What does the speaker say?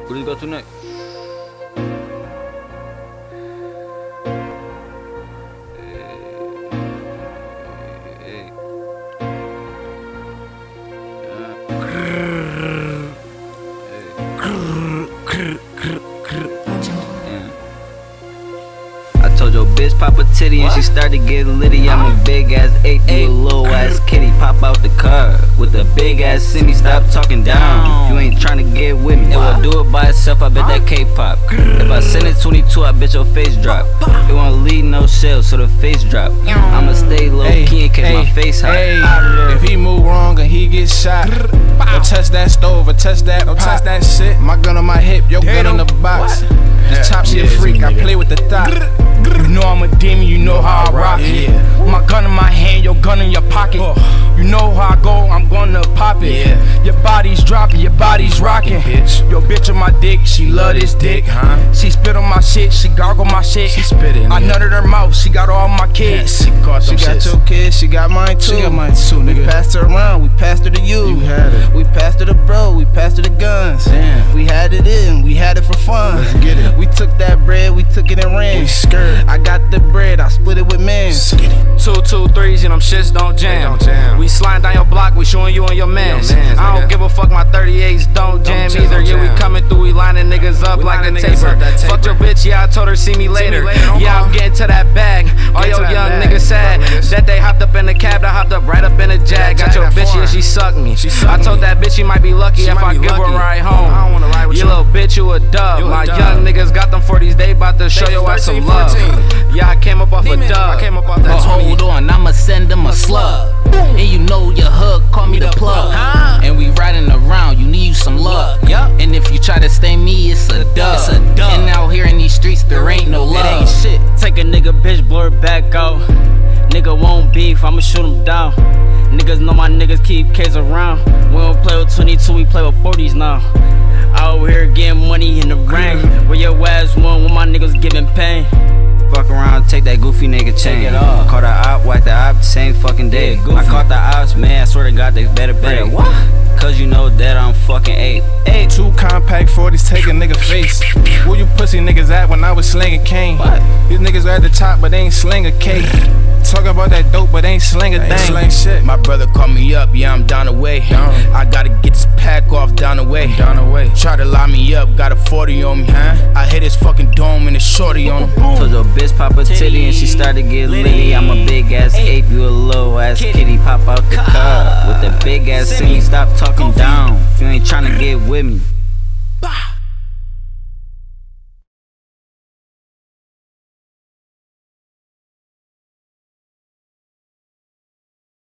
What do you got tonight? I told your bitch pop a titty and she started getting litty. I'm a big ass ape, you a little ass kitty. Pop out the car with a big ass semi. Stop talking down. You ain't tryna get with me. It will do it by itself. I bet that K-pop. If I send it 22, I bet your face drop. It won't leave no shell, so the face drop. I'ma stay low key and catch my face hot. If he move wrong and he get shot, don't touch that stove or touch that pot. Touch that shit. My gun on my hip, your gun in the box. This top shit freak, I play with the thought. You know I'm a demon, you know how I rock it. My gun in my hand, your gun in your pocket. You know how I go, I'm gonna pop it. Your body's dropping, your body's rocking. Your bitch on my dick, she love this dick. She spit on my shit, she gargle my shit. She spittin'. I nutted her mouth, she got all my kids. She got your kids, she got mine too. She got mine too, nigga. We passed her around, we passed her to you. You had it. We passed her to bro, we passed her to guns. Damn. We had it in, we had it for fun. Let's get it. We took that bread, we took it and ran. We skirt. I got the bread, I split it with men. 2, 2, 3s and them shits don't jam. We sliding down your block, we showing you and your mans. I don't give a fuck, my 38s don't jam either. Yeah, we coming through, we lining niggas up like a taper. Fuck your bitch, yeah, I told her see me later. Yeah, I'm getting to that bag. All your young niggas sad that they hopped up in the cab, I hopped up right up in the Jag. Got your bitch, yeah, she sucked me. I told that bitch she might be lucky if I give her a ride home. I don't wanna ride with you. You little bitch, you a dub. My young niggas got them 40s, they bout to show your ass some love. Yeah, I came up off a dub. I came up off that hold on, I'ma send them a slug. And you know your hood, call me the plug. And we riding around, you need some luck. And if you try to stay me, it's a dub. And out here in these streets, there ain't no love. It ain't shit. Take a nigga bitch, blur it back out. Nigga won't beef, I'ma shoot him down. Niggas know my niggas keep K's around. We don't play with 22, we play with 40s now. Out here getting money in the ring. Where your ass won when my niggas giving pain. Fuck around, take that goofy nigga chain. Caught the op, wipe the op, same fucking day. I caught the ops, man, I swear to God they better break. Cause you know that I'm fucking 8. 2 compact 40s, take a nigga face. Where you pussy niggas at when I was slinging cane? These niggas are at the top, but they ain't sling a cake. Talk about that dope, but ain't sling a thing. Sling shit. My brother called me up, yeah, I'm down the way. I gotta get this pack off down the way. Try to lie me up, got a 40 on me, I hit his fucking dome and a shorty on him. Told your bitch pop a titty and she started getting litty. I'm a big ass ape, you a little ass kitty. Pop out the car with a big ass semi. Stop talking down if you ain't tryna get with me.